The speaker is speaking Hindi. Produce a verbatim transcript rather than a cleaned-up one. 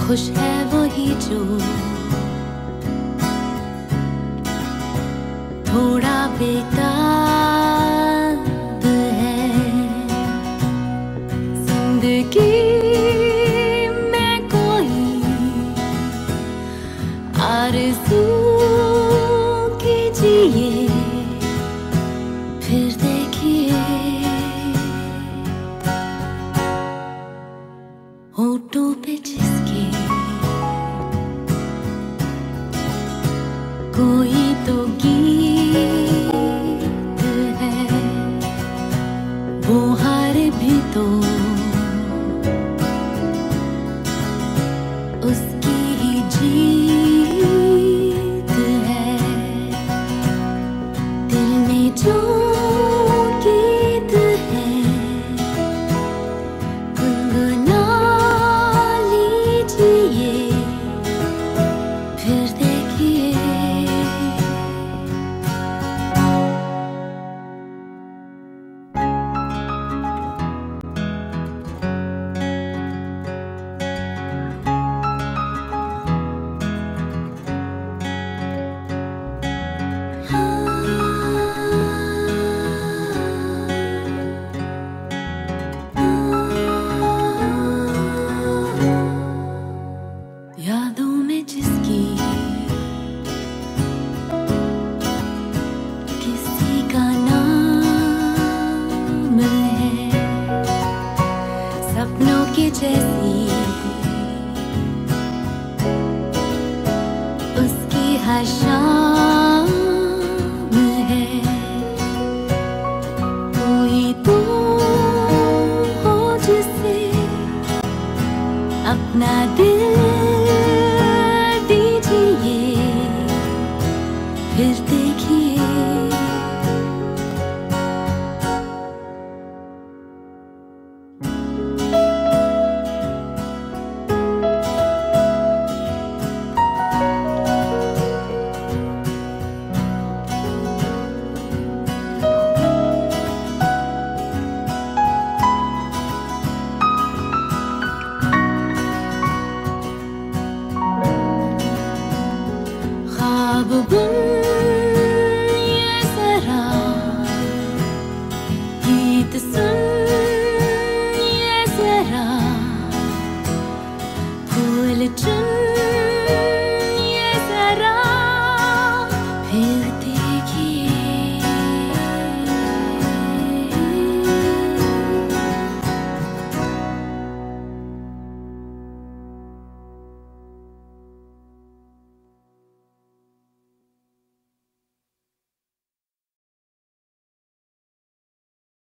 खुश है वही जो थोड़ा बेताब है। जिंदगी में कोई आरज़ू कीजिए, फिर देखिए होठों पे जिसके कोई तो गीत है, वो हार भी तो उसकी ही जीत है। दिल में जो गीत है गुनगुना लीजिए, फिर देखिए यादों में जिसकी किसी का नाम है, सपनों की जैसी उसकी हर शाम है। कोई तो हो जिसे अपना दिल